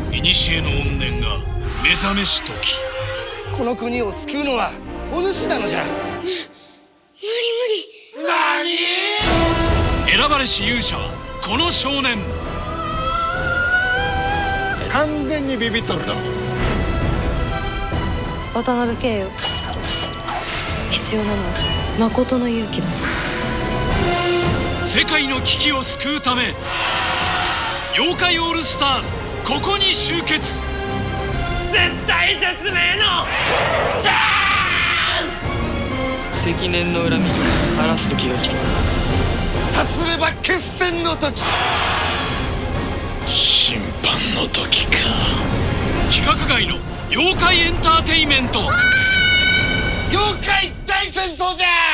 古の怨念が目覚めし時、 この国を救うのはお主なのじゃ。 無理。 何？選ばれし勇者はこの少年。 完全にビビっとるだろ。 渡辺圭よ、必要なのは誠の勇気だ。 世界の危機を救うため、妖怪オールスターズここに集結。絶体絶命のチャンス。 積年の恨み晴らす時が来た。 さすれば決戦の時、 審判の時か。規格外の妖怪エンターテイメント。 妖怪大戦争じゃ。